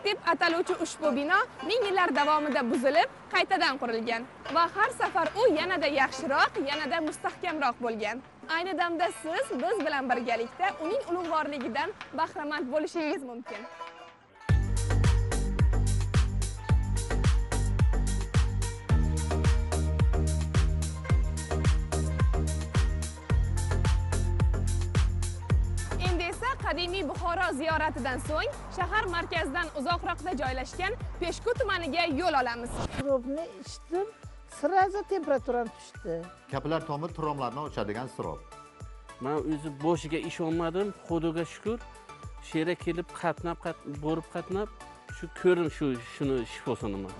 deb ataluvchi ushbu bino ming yillar davomida buzilib, qaytadan qurilgan va har safar u yanada yaxshiroq, yanada mustahkamroq bo'lgan. Ayni damda siz biz bilan birgalikda uning ulug'vorligidan bahramand bo'lishingiz mumkin. Qadimiy Buxoro ziyoratidan so'ng shahar markazidan uzoqroqda joylashgan Peshku tumaniga yo'l olamiz. Sirobni ichdim, siraza temperaturam tushdi. Kapillar tomir tromlarni ochadigan sirob. Men o'zi boshiga ishonmadim, Xudoga shukr. Shera kelib borib qatnab, shu ko'rim shuni shifosanaman.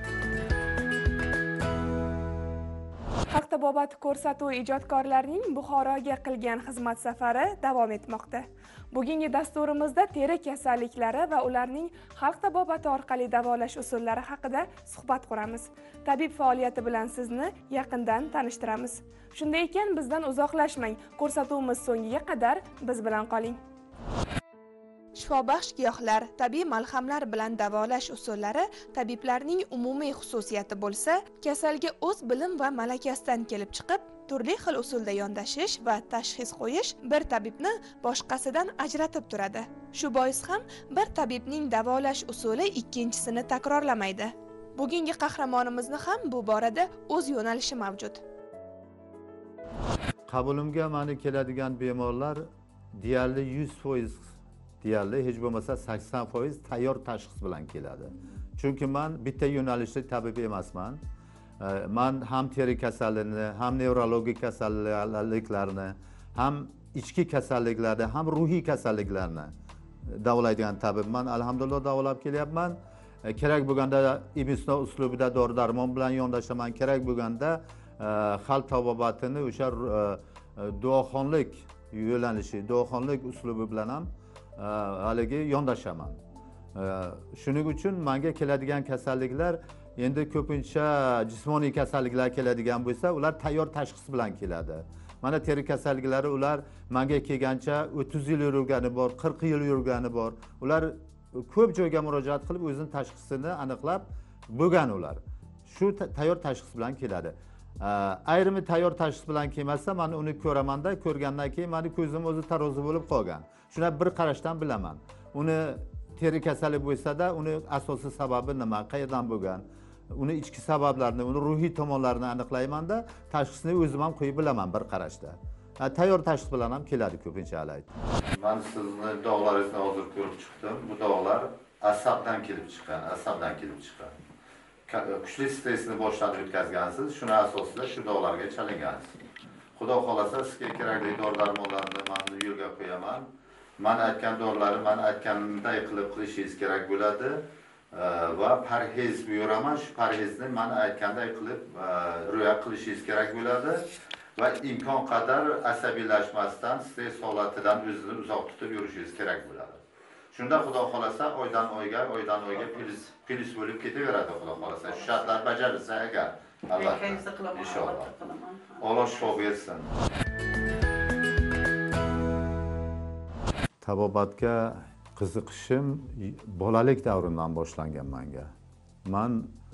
Xalq tabobati ko'rsatuv ijodkorlarining Buxoroga qilgan xizmat safari davom etmoqda. Bugungi dasturimizda teri kasalliklari va ularning xalq tabobati orqali davolash usullari haqida suhbat quramiz. Tabib faoliyati bilan sizni yaqindan tanishtiramiz. Shunday ekan, bizdan uzoqlashmang. Ko'rsatuvimiz so'ngiga qadar biz bilan qoling. Shifobaxsh giyohlar, tabiiy malhamlar bilan davolash usullari tabiblarning umumiy xususiyati bo'lsa, kasalga o'z bilim va malakasidan kelib chiqib, turli xil usulda yondashish va tashxis qo'yish bir tabibni boshqasidan ajratib turadi. Shu bois ham bir tabibning davolash usuli ikkinchisini takrorlamaydi. Bugungi qahramonimizni ham bu borada o'z yo'nalishi mavjud. Qabulimga meni keladigan bemorlar deyarli 100%, deyarli hech bo'lmasa 80% tayyor tashxis bilan keladi. Chunki men bitta yo'nalishli tabib emasman. Men ham teri kasalligini, ham nevrologik kasalliklarni, ham ichki kasalliklarni, ham ruhiy kasalliklarni davolaydigan tabibman. Alhamdulillah davolab kelyapman. Kerak bo'lganda ibisno uslubida dori-darmon bilan yondashaman. Kerak bo'lganda xalq tabobatini o'sha duoxonlik yo'lanishi, duoxonlik uslubi bilan ham haligi yondashaman. Shuning uchun menga keladigan kasalliklar endi ko'pincha jismoniy kasalliklar keladigan bo'lsa, ular tayyor tashxis bilan keladi. Mana teri kasalliklari ular menga kelgancha 30 yil yurgani bor, 40 yil yurgani bor. Ular ko'p joyga murojaat qilib o'zining tashxisini aniqlab bo'lgan ular. Shu tayyor tashxis bilan keladi. Ayrimi tayyor tashxis bilan kelmasa, men uni ko'ramanda, ko'rgandan keyin meni ko'zim o'zi tarozi bo'lib qolgan. Shuna bir qarashdan bilaman. Uni teri kasallik bo'lsa-da, uni asosiy sababi nima, qayerdan bo'lgan, uni ichki sabablarini, uni ruhiy tomonlarini aniqlayman-da, tashxisni o'zim ham qo'yib bilaman bir qarashda. Tayyor tashxis bilan ham keladi ko'pincha alayt. Men sizni dog'laringizni hozir ko'rib chiqdim. Bu dog'lar asabdan kelib chiqqan, kuchli stressni boshdan o'tkazgansiz, shuni asosida shu dog'larga chalingansiz. Xudo xolasa sizga kerakli dori-darmonlarni men yo'lga qo'yaman. Men aytgan dorilarni men aytganimday qilib qilishingiz kerak bo'ladi va parhez buyuraman. Shu parhezni men aytganday qilib rioya qilishingiz kerak bo'ladi va imkon qadar asabiylashmasdan, stress holatidan o'zini uzoq tutib yurishingiz kerak bo'ladi. Shunda Xudo xolasa oydan oyga plyus bo'lib ketaveradi Xudo xolasa. Shu shartlar bajarilsa agar albatta inshaalloh. Alloh shifo bersin. Tabobatga qiziqishim bolalik davrimdan boshlangan menga. Men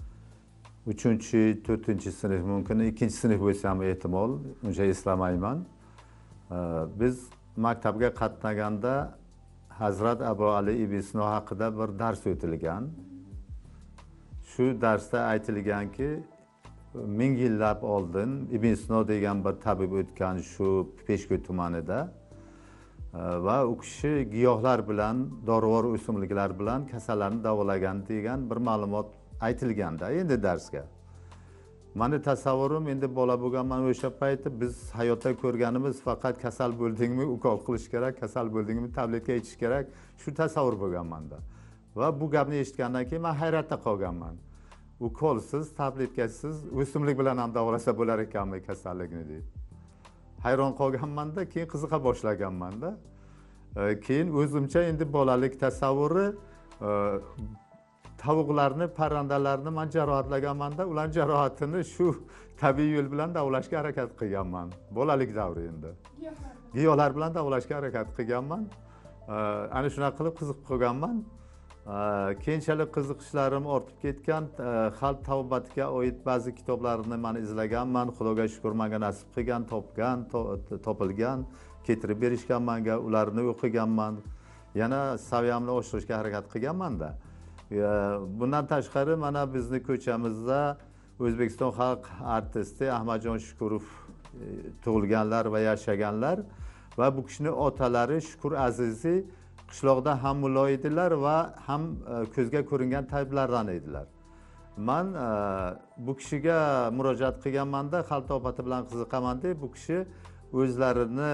3-4-sinf, mumkin 2-sinf bo'lsa ham ehtimol, uncha eslamayman. Biz maktabga qatnaganda Hazrat Abu Ali ibn Sino haqida bir dars o'tilgan. Shu darsda aytilganki, 1000 yillab oldin Ibn Sino degan bir tabib o'tgan shu Peshku tumanida va u kishi giyohlar bilan, dorivor o'simliklar bilan kasallarni davolagan degan bir ma'lumot aytilganda endi darsga. Meni tasavvurim endi bola bo'lganman o'sha paytda biz hayotda ko'rganimiz faqat kasal bo'ldingmi ukol qilish kerak, kasal bo'ldingmi tabletka ichish kerak, shu tasavvur bo'lganmanda. Va bu gapni eshitgandan keyin men hayratda qolganman. Ukolsiz, tabletkasiz o'simlik bilan ham davolasa bo'lar ekanmi kasallikni deb. Hayron qolganman-da, keyin qiziqa boshlaganman-da. Keyin o'zimcha endi bolalik tasavvuri tavuqlarni, parrandalarni men jarohatlaganman-da, ular jarohatini shu tabiiy yo'l bilan davolashga harakat qilganman. Bolalik davri endi. Giyohlar bilan davolashga harakat qilganman. Ana shunaqa qilib qiziqib qolganman. Keyinchalik qiziqishlarim ortib ketgan, xalq taobatiga oid ba'zi kitoblarni men izlaganman. Xudoga shukur menga nasib qilgan, topilgan, keltirib berishgan menga, ularni o'qiganman. Yana saviyamni oshirishga harakat qilganman-da. Bundan tashqari mana bizni ko'chamizda O'zbekiston xalq artisti Ahmadjon Shukurov tug'ilganlar va yashaganlar va bu kishining otalari Shukur Azizi qishloqda ham mullo edilar va ham ko'zga ko'ringan tabiblardan edilar. Men bu kishiga murojaat qilganmanda, xalq taobati bilan qiziqaman deb, bu kishi o'zlarini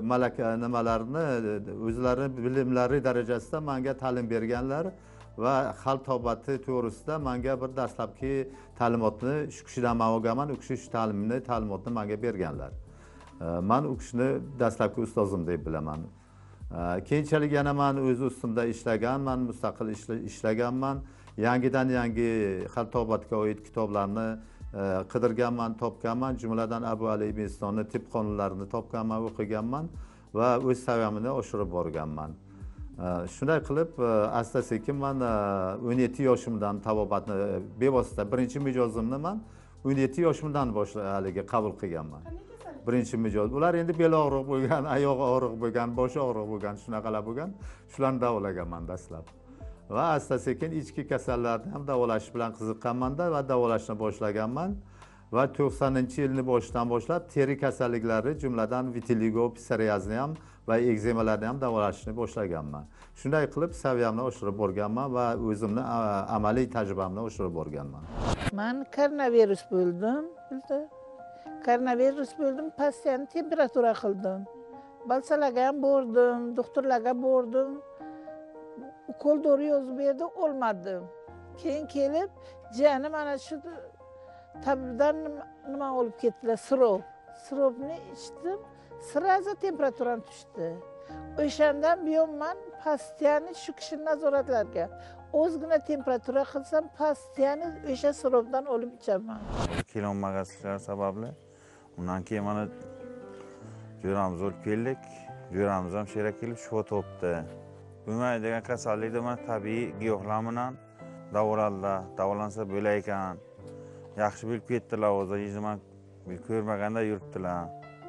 o'zlari bilimlari darajasida menga ta'lim berganlar va xalq taobati to'g'risida menga bir dastlabki ta'limotni shu kishidan olganman. U kishi shu ta'limotni menga berganlar. Men u kishini dastlabki ustozim deb bilaman. Keyinchalik yana men o'z ustimda ishlaganman, mustaqil ishlaganman. Yangidan yangi xalq taobatiga oid kitoblarni qidirganman, topganman. Jumladan Abu Ali ibn Sinonning tib qonunlarini topganman, o'qiganman va o'z saviyamni oshirib borganman. Shunday qilib, asta-sekin men 17 yoshimdan tabobatni bevosita birinchi mijozimni men 17 yoshimdan haligi qabul qilganman. Birinchi mijoz. Ular endi bel og'riq bo'lgan, oyog'i og'riq bo'lgan, boshi og'riq bo'lgan, shunaqalar bo'lgan. Shularni davolaganman dastlab. Va asta-sekin ichki kasallarni ham davolash bilan qiziqqanman-da va davolashni boshlaganman. Va 90-yilning boshidan boshlab teri kasalliklari, jumladan vitiligo, psoriazni ham va ekzemalarni ham davolashni boshlaganman. Shunday qilib saviyamni oshirib borganman va o'zimni amaliy tajribamni oshirib borganman. Men koronavirus bo'ldim. Koronavirus bo'ldim, pastdan temperatura qildim. Balsalarga ham bordim, doktorlarga bordim. Ukol dori yozib berdi, olmadim. Keyin kelib, jani mana shu tabibdan nima olib ketdilar, sirop. Siropni ichdim, siraza temperaturam tushdi. O'shandan buyon men pastiyani shu kishining nazoratlarga ozgina temperatura qilsam, pastiyani o'sha siropdan olib ichaman. Kelolmaganliklar sababli undan keyin mana jo'ramiz o'lib keldik. Jo'ramiz ham shera kelib shifo topdi. Bo'lmaydi degan kasallikda men tabiiy giyohlar bilan davoladilar. Davolansa bo'lar ekan. Yaxshi bilib ketdilar, o'zi men ko'rmaganda yuribdilar.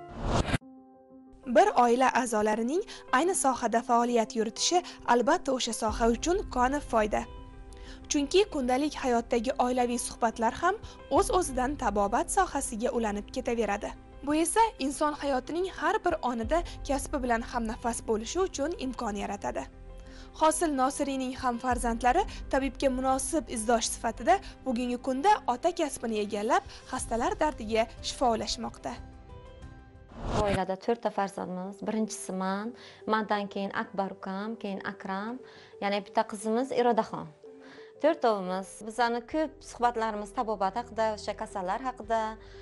Bir oila a'zolarining ayni sohada faoliyat yuritishi albatta o'sha soha uchun koni foyda. Chunki kundalik hayotdagi oilaviy suhbatlar ham o'z-o'zidan tabobat sohasiga ulanib ketaveradi. Bu esa inson hayotining har bir onida kasbi bilan hamnafas bo'lishi uchun imkon yaratadi. Hosil Nosiriyning ham farzandlari tabibga munosib izdosh sifatida bugungi kunda ota kasbini egallab, xastalar dardiga shifolashmoqda. Oilada 4 ta farzandimiz. Birinchisi mendan keyin Akbar ukam, keyin Akram, yana bitta qizimiz Irodaxon. 4 tovimiz. Bizani ko'p suhbatlarimiz tabobat haqida, o'sha kasallar haqida,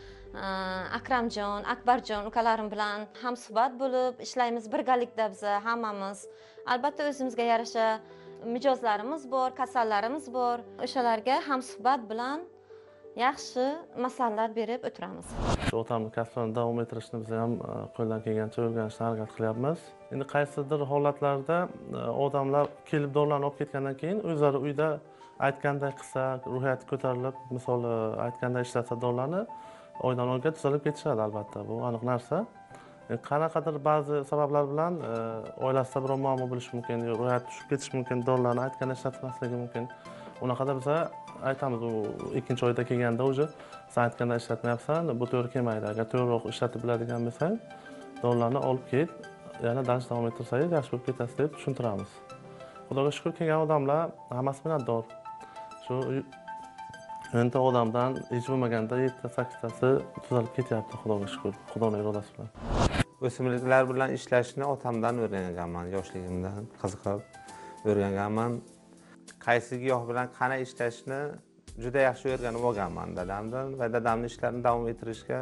Akramjon, Akbarjon ukalarim bilan ham suhbat bo'lib ishlaymiz birgalikda biz hammamiz. Albatta o'zimizga yarasha mijozlarimiz bor, kasallarimiz bor. O'shalarga ham suhbat bilan yaxshi maslahatlar berib o'tiramiz. Otamni kasbini davom ettirishni biz ham qo'ldan kelgancha o'rganishga harakat qilyapmiz. Endi qaysidir holatlarda odamlar kelib dorilarni olib ketgandan keyin o'zlari uyda aytganday qilsa, ruhiyati ko'tarilib, misol aytganday ishlatsa dorilarni oydan oyga tuzalib ketishadi albatta. Bu aniq narsa. Qanaqadir ba'zi sabablar bilan oilasida biror muammo bo'lishi mumkin, ruhiyati tushib ketishi mumkin, dorilarni aytganda ishlatmasligi mumkin. Unaqada biz aytamiz, u ikkinchi oyda kelganda o'zi sen aytganda ishlatmayapsan, bu to'g'ri kelmaydi. Agar to'g'riroq ishlatib biladigan bo'lsang, dorilarni olib ket, yana darsni davom ettirsangiz yaxshi bo'lib ketasiz deb tushuntiramiz. Xudoga shukur, kelgan odamlar hammasi minnatdor. Shu 10 ta odamdan hech bo'lmaganda 7-8 tasi tuzalib ketyapti, xudoga shukur, Xudoning irodasi bilan. O'simliklar bilan ishlashni otamdan o'rganganman, yoshligimdan qiziqib o'rganganman. Qaysi giyoh bilan qanday ishlashni juda yaxshi o'rganib olganman dadamdan va dadamning ishlarini davom ettirishga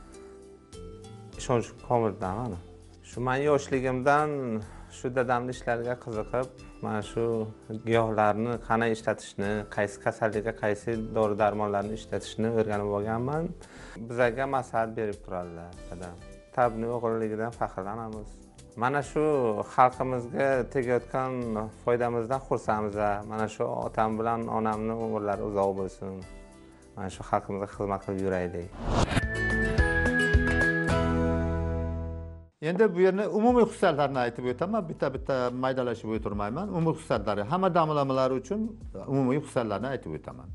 ishonch komilman. Shu men yoshligimdan shu dadamning ishlariga qiziqib, mana shu giyohlarni qanday ishlatishni, qaysi kasallikka qaysi dori-darmonlarni ishlatishni o'rganib olganman. Bizga maslahat berib turadilar dadam. Tabibning o'g'illigidan faxrlanamiz. mana shu xalqimizga tegayotgan foydamizdan xursandmiz va mana shu otam bilan onamni umrlari uzoq bo'lsin. Mana shu xalqimizga xizmat qilib yuraylik. Endi bu yerni umumiy xususiyatlarini aytib o'taman, bitta maydalashib o'tirmayman. Umumiy xususiyatlari, hamma damlamalar uchun umumiy xususiyatlarni aytib o'taman.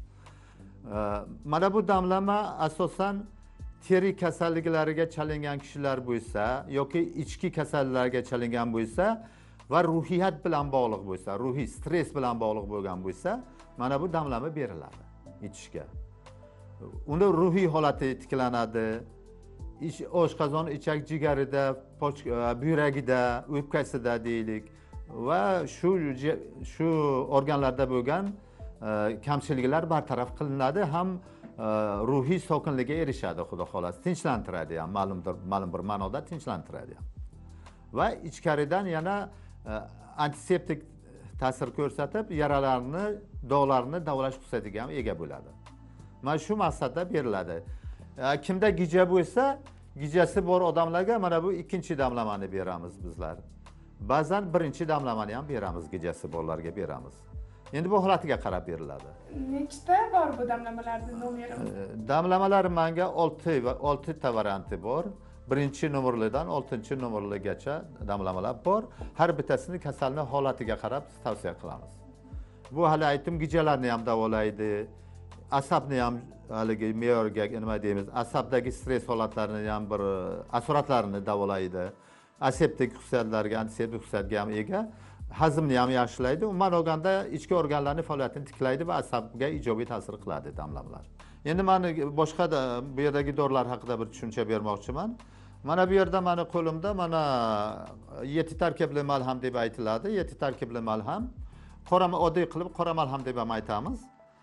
Mana bu damlama asosan teri kasalliklariga chalingan kishilar bo'lsa yoki ichki kasalliklarga chalingan bo'lsa va ruhiyat bilan bog'liq bo'lsa, ruhiy stress bilan bog'liq bo'lgan bo'lsa, mana bu damlama beriladi ichishga. Unda ruhiy holati tiklanadi. Oshqozon ichak jigarida, buyragida, o'pkasida deylik va shu organlarda bo'lgan kamchiliklar bartaraf qilinadi, ham ruhiy sokinlikka erishadi, xudo xolasi, tinchlantiradi ham, ma'lum bir ma'noda tinchlantiradi ham. Va ichkaridan yana antiseptik ta'sir ko'rsatib, yaralarni, dog'larni davolash xususiyatiga ham ega bo'ladi. Mana shu maqsadda beriladi. Kimda gija bo'lsa, gijasi bor odamlarga mana bu ikkinchi damlamani beramiz bizlar. Ba'zan birinchi damlamani ham beramiz, gijasi borlarga beramiz. Endi bu holatiga qarab beriladi. Nechta bor bu damlamalarning nomeri? Damlamalar menga 6 ta varianti bor. Birinchi nomerlidan 6-nomerligacha damlamalar bor. Har bittasini kasalning holatiga qarab tavsiya qilamiz. Bu hali aytdim, gijalarni ham davolaydi. Asabni ham haligi me'yorga nima deymiz, asabdagi stress holatlarini ham bir asoratlarini davolaydi. Aseptik xususiyatlarga, antiseptik xususiyatga ham ega. Hazmni ham yaxshilaydi. Umuman olganda ichki organlarning faoliyatini tiklaydi va asabga ijobiy ta'sir qiladi damlamalar. Endi men boshqa bu yerdagi dorilar haqida bir tushuncha bermoqchiman. Mana bu yerda meni qo'limda mana 7 tarkibli malham deb aytiladi. 7 tarkibli malham. Oddiy qilib qora malham deb ham aytamiz.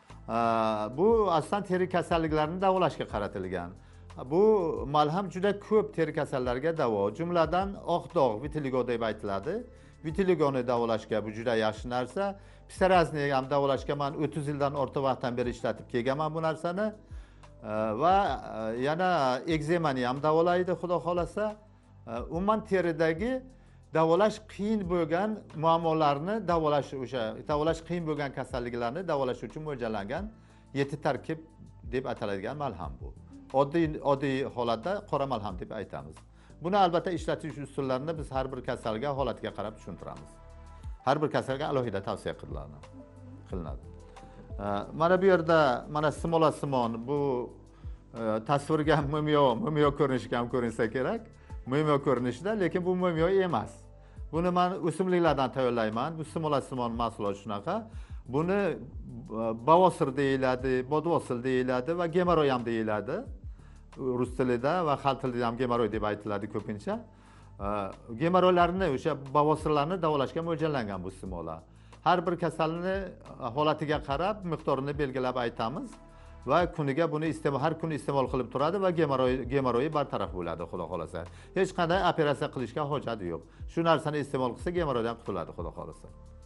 Bu aslida teri kasalliklarini davolashga qaratilgan. Bu malham juda ko'p teri kasallarga davo. Jumladan oq dog', vitiligo deb aytiladi. Vitiligoni davolashga bu juda yaxshi narsa. Psoriazni ham davolashga men 30 yildan ortiq vaqtdan beri ishlatib kelganman bu narsani. Va yana ekzemani ham davolaydi, xudo xolasa. Umuman teridagi davolash qiyin bo'lgan muammolarni davolash qiyin bo'lgan kasalliklarni davolash uchun mo'ljallangan 7 tarkib deb ataladigan malham bu. Oddiy holatda qora malham deb aytamiz. Buni albatta ishlatish usullarini biz har bir kasalga, holatiga qarab tushuntiramiz. Har bir kasalga alohida tavsiya qilinadi. Mana bu yerda mana simon bu tasvirga mumyo ko'rinishga ham ko'rinsa kerak. Mumyo ko'rinishida, lekin bu mumyo emas. Buni men o'simliklardan tayyorlayman. Bu simon mahsulot shunaqa. Buni bavosir deyiladi, bodvosil deyiladi va gemoroy ham deyiladi. Rus tilida va xalq tilida ham gemoroy deb aytiladi ko'pincha. Gemoroylarni, o'sha bavosirlarni davolashga mo'ljallangan bu simolar. Har bir kasalni holatiga qarab miqdorini belgilab aytamiz va kuniga buni har kuni iste'mol qilib turadi va gemoroyi bartaraf bo'ladi, xudo xolasa. Hech qanday operatsiya qilishga hojat yo'q. Shu narsani iste'mol qilsa gemoroydan qutuladi, xudo xolasa.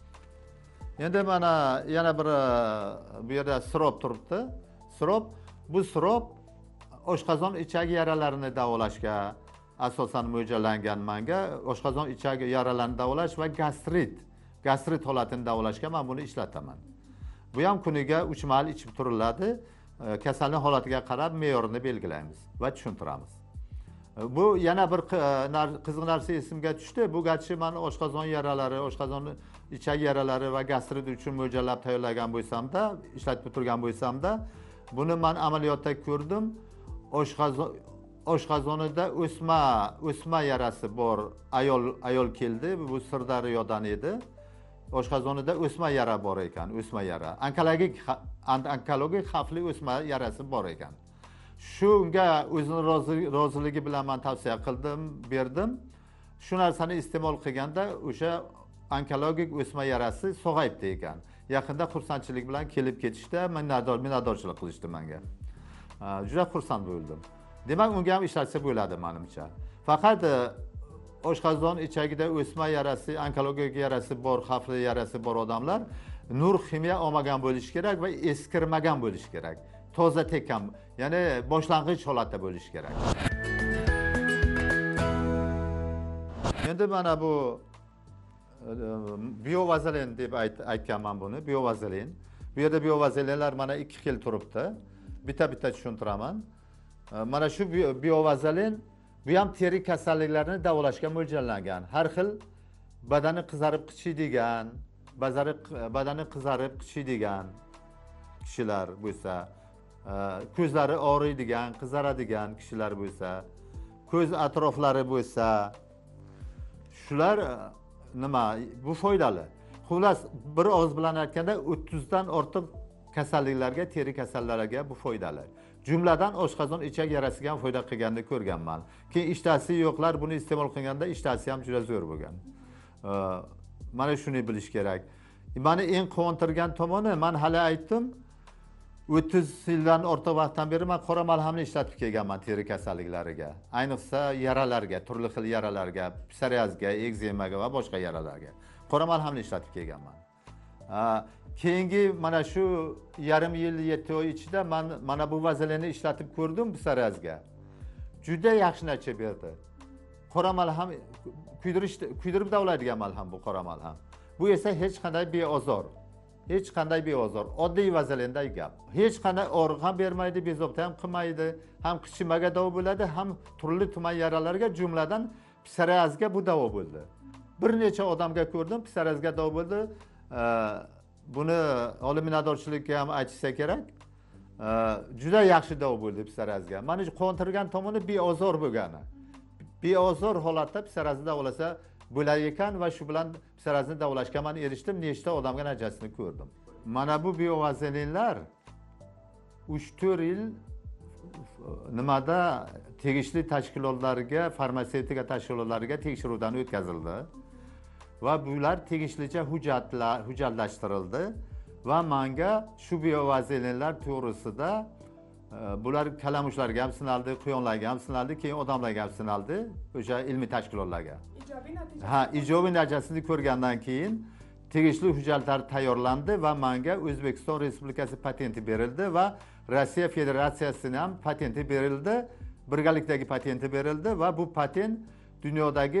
Endi mana yana bir bu yerda sirop turibdi. Bu sirop oshqozon ichagi yaralarini davolashga asosan mo'ljallangan menga. Oshqozon ichagi yaralarini davolash va gastrit holatini davolashga men buni ishlataman. Bu ham kuniga 3 mahal ichib turiladi. Kasalning holatiga qarab me'yorini belgilaymiz va tushuntiramiz. Bu yana bir qiziq narsa esimga tushdi. Bu garchi men oshqozon yaralari, oshqozon ichagi yaralari va gastrit uchun mo'ljallab tayyorlagan bo'lsam-da, ishlatib turgan bo'lsam-da, buni men amaliyotda ko'rdim. Oshqozonida o'sma yarasi bor ayol keldi. Bu Sirdaryodan edi. Oshqozonida o'sma yara bor ekan, o'sma yara. Onkologik xavfli o'sma yarasi bor ekan. Shunga o'zining roziligi bilan men tavsiya berdim. Shu narsani iste'mol qilganda o'sha onkologik o'sma yarasi sog'ayibdi ekan. Yaqinda xursandchilik bilan kelib ketishda minnatdorchilik qilishdi menga. Juda xursand bo'ldim. Demak, unga ham ishlatsa bo'ladi menimcha. Faqat oshqozon ichagida o'sma yarasi, onkologik yarasi bor, xavfli yarasi bor odamlar nur ximiya olmagan bo'lishi kerak va eskirmagan bo'lishi kerak. Toza tekkan, ya'ni boshlang'ich holatda bo'lishi kerak. endi mana bu biovazolin deb aytganman buni, biovazolin. Bu yerda biovazolinlar mana 2 xil turibdi. Bitta tushuntiraman. Mana shu biovazolin bu ham teri kasalliklarini davolashga mo'ljallangan. Har xil badani qizarib qichiydigan, badani qizarib qichiydigan kishilar bo'lsa, ko'zlari og'riydigan, qizaradigan kishilar bo'lsa, ko'z atroflari bo'lsa, shular nima bu foydali. Xullas bir og'iz bilan aytganda 30 dan ortiq kasalliklarga, teri kasallarga bu foydali. Jumladan oshqozon ichak yarasiga ham foyda qilganini ko'rganman. Keyin ishtasi yo'qlar buni iste'mol qilganda ishtasi ham juda zo'r bo'lgan. Mana shuni bilish kerak. Meni eng quvontirgan tomoni, men hali aytdim, 30 yildan ortiq vaqtdan beri men qora malhamni ishlatib kelganman teri kasalliklariga. Ayniqsa yaralarga, turli xil yaralarga, psoriazga, ekzemaga va boshqa yaralarga qora malhamni ishlatib kelganman. Keyingi mana shu yarim yil 7 oy ichida men mana bu vazolinni ishlatib ko'rdim psoriazga. Juda yaxshi natija berdi. Qora malham kuydirib davlaydigan malham bu qora malham. Bu esa hech qanday beozor. Hech qanday beozor, oddiy vazolinday gap. Hech qanday og'riq ham bermaydi, bezovta ham qilmaydi, ham qichimaga davo bo'ladi, ham turli tuman yaralarga, jumladan psoriazga bu davo bo'ldi. Bir necha odamga ko'rdim, psoriazga davo bo'ldi. Buni oliy minnatdorchilikka ham aytsa kerak. Juda yaxshi davo bo'ldi psoriazga. Meni quvontirgan tomoni beozor bo'lgani. Beozor holatda psoriazni davolasa bo'lar ekan va shu bilan psoriazni davolashga men erishdim, nechta odamga natijasini ko'rdim. Mana bu biovazolinlar 3-4 yil nimada tegishli tashkilotlarga, farmatsevtika tashkilotlariga tekshiruvdan o'tkazildi va bular tegishlicha hujjatlashtirildi va menga shu biovazolinlar to'g'risida bular kalamushlarga ham sinaldi, quyonlarga ham sinaldi, keyin odamlarga ham sinaldi, o'sha ilmiy tashkilotlarga. Ijobiy natijasini ko'rgandan keyin tegishli hujjatlar tayyorlandi va menga O'zbekiston Respublikasi patenti berildi va Rossiya Federatsiyasining ham patenti berildi, birgalikdagi patenti berildi va bu patent dunyodagi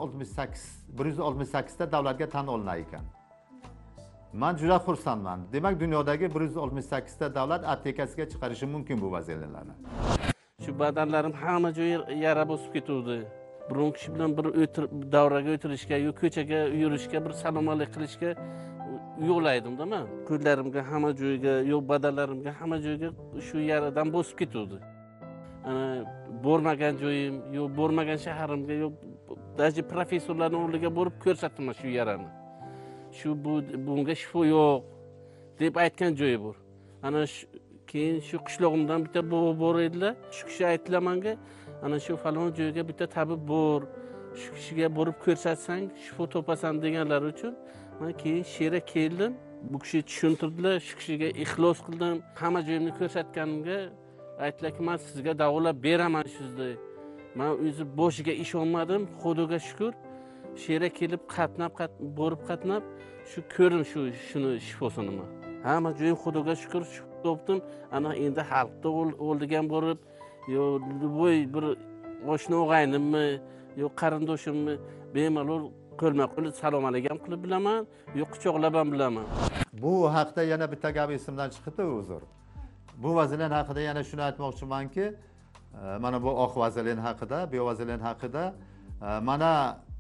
168 ta davlatga tan olinar ekan. Men juda xursandman. Demak, dunyodagi 168 ta davlat aptekasiga chiqarishi mumkin bu vazolinlarni. Shu badanlarim hamma joyi yara bosib ketuvdi. Biron kishi bilan bir davraga o'tirishga, yo ko'chaga yurishga, bir salom alik qilishga yo'qlaydim-da men. Ko'zlarimga, hamma joyiga, yo badanlarimga, hamma joyiga shu yaradan bosib ketuvdi. Ana bormagan joyim, yo bormagan shaharimga, yo даже professorlarning o'rniga borib ko'rsatdim shu yarani. Bunga shifo yo'q deb aytgan joyi bor. Ana keyin shu qishlog'imdan bitta bobo bor edilar. Shu kishi aytdilar menga, ana shu falon joyga bitta tabib bor. Shu kishiga borib ko'rsatsang shifo topasan deganlar uchun men keyin shera keldim. Bu kishi tushuntirdilar, shu kishiga ixlos qildim. Hamma joyimni ko'rsatganimga aytdilarki, men sizga davolab beraman sizni. Men o'zi boshiga ishonmadim, Xudoga shukr. Shera kelib borib qatnab shu ko'rim shuni shifosini men. Hamma joyim Xudoga shukr topdim. Ana endi xalqda o'ldigan borib, yo voy bir oshna o'g'aynimmi, yo qarindoshimmi bemalol qo'lma-qo'l salom alaykum qilib bilaman, yo quchoqlab ham bilaman. Bu haqda yana bitta gap esimdan chiqdi uzr. Bu vazolin haqida yana shuni aytmoqchimanki, mana bu oq vazolin haqida, biovazolin haqida mana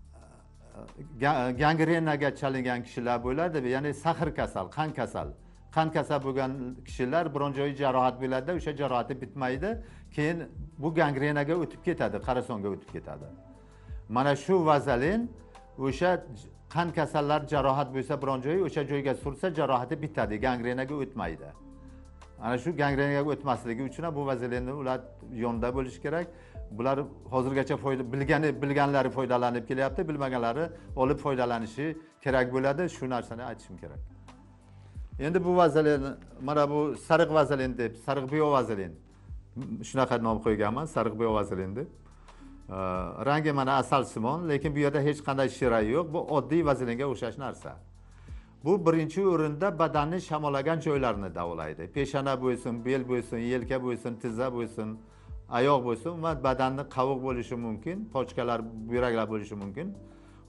gangrenaga chalingan kishilar bo'ladi, ya'ni sahr kasal, qon kasal bo'lgan kishilar biron joyi jarohat bo'ladi, o'sha jarohati bitmaydi, keyin bu gangrenaga o'tib ketadi, qarasonga o'tib ketadi. Mana shu vazolin o'sha qon kasallar jarohat bo'lsa biron joyi, o'sha joyga sursa jarohati bitadi, gangrenaga o'tmaydi. Ana shu gangrenaga o'tmasligi uchun bu vazolinni ular yonida bo'lish kerak. Bular hozirgacha bilganlari foydalanib kelyapti, bilmaganlari olib foydalanishi kerak bo'ladi. Shu narsani aytishim kerak. Endi bu vazolin, mana bu sariq vazolin deb, sariq biovazolin. Shunaqa nom qo'yganman, sariq biovazolin deb. Rangi mana asalsimon, lekin bu yerda hech qanday shira yo'q. Bu oddiy vazolinga o'xshash narsa. Bu birinchi o'rinda badanni shamollagan joylarini davolaydi. Peshona bo'lsin, bel bo'lsin, yelka bo'lsin, tizza bo'lsin, oyoq bo'lsin va badanni qaviq bo'lishi mumkin, pochkalar, buyraklar bo'lishi mumkin.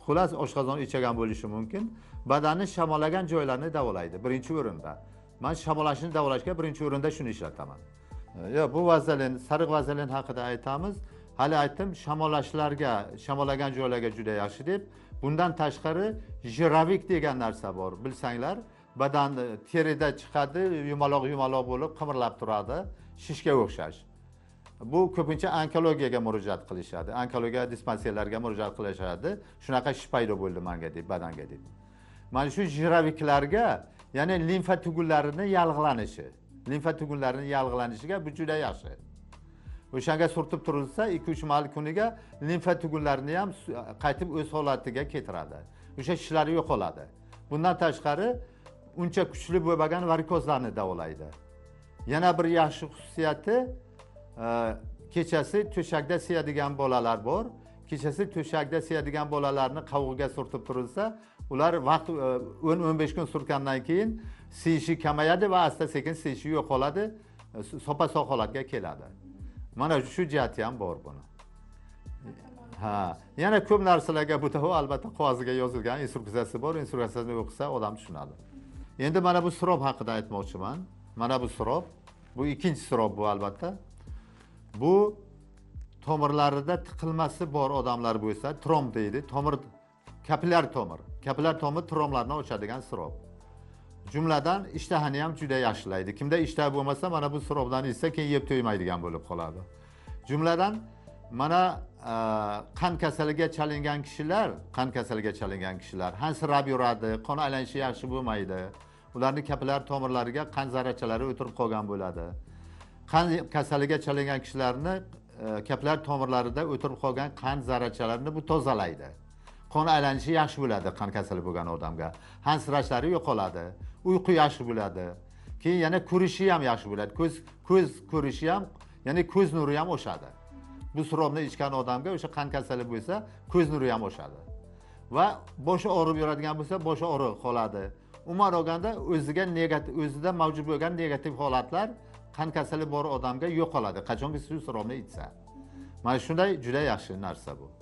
xullas oshqozon ichagan bo'lishi mumkin. Badanni shamollagan joylarni davolaydi birinchi o'rinda. Men shamollashni davolashga birinchi o'rinda shuni ishlataman. Yo, bu vazelin, sariq vazelin haqida aytamiz. Hali aytdim, shamollagan joylarga juda yaxshi deb. Bundan tashqari jiravik degan narsa bor, bilsanglar. Badan terida chiqadi, yumaloq bo'lib qimirlab turadi, shishga o'xshash. Bu ko'pincha onkologiyaga murojaat qilishadi. Onkologiya dispanserlarga murojaat qilishadi. Shunaqa shish paydo bo'ldi menga deb, badanga deb. Mana shu jiraviklarga, ya'ni limfa tugunlarining yalg'lanishiga bu juda yaxshi. O'shanga surtib turilsa, 2-3 mal kuniga limfa tugunlarini ham qaytib o'z holatiga keltiradi. O'sha shishlari yo'qoladi. Bundan tashqari uncha kuchli bo'lmagan varikozlarni davolaydi. Yana bir yaxshi xususiyati, kechasi to'shakda siyadigan bolalar bor. Kechasi to'shakda siyadigan bolalarni qovug'iga surtib turilsa, ular vaqt 10-15 kun surtgandan keyin siyishi kamayadi va asta-sekin siyishi yo'qoladi, sopa-sog' holatga keladi. Mana shu jihati ham bor buni. Yana ko'p narsalarga bu albatta qog'ozga yozilgan instruksiyasi bor. Instruksiyasini o'qisa odam tushunadi. Endi mana bu sirob haqida aytmoqchiman. Mana bu sirob, bu ikkinchi sirob bu albatta. Bu tomirlarida tiqilmasi bor odamlar bo'lsa, tromb deydi. Kapillar tomir tromlarni ochadigan sirob. Jumladan ishtahani ham juda yaxshilaydi. Kimda ishtah bo'lmasa, mana bu sirobdan ichsa, keyin yeb to'ymaydigan bo'lib qoladi. Jumladan mana qand kasaliga chalingan kishilar hansirab yuradi, qon aylanishi yaxshi bo'lmaydi. Ularning kapillar tomirlariga qand zarrachalari o'tirib qolgan bo'ladi. Qand kasaliga chalingan kishilarni kapillar tomirlarida o'tirib qolgan qand zarrachalarini bu tozalaydi. Qon aylanishi yaxshi bo'ladi qand kasali bo'lgan odamga. Hansirashlari yo'qoladi. Uyqu yaxshi bo'ladi. Keyin yana ko'rishi ham yaxshi bo'ladi. Ko'z ko'rishi ham, ya'ni ko'z nuri ham oshadi. Bu sirobni ichgan odamga o'sha qand kasali bo'lsa, ko'z nuri ham oshadi. Va boshi og'rib yuradigan bo'lsa, boshi og'riq qoladi. Umuman olganda o'zida mavjud bo'lgan negativ holatlar qand kasali bor odamga yo'qoladi, qachonki shu sirobni ichsa. Mana shunday juda yaxshi narsa bu.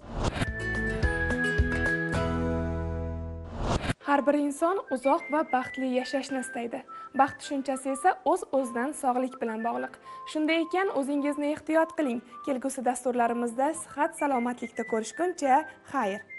Har bir inson uzoq va baxtli yashashni istaydi. Baxt tushunchasi esa o'z-o'zidan sog'lik bilan bog'liq. Shunday ekan, o'zingizni ehtiyot qiling. Kelgusi dasturlarimizda sihat salomatlikda ko'rishguncha, xayr.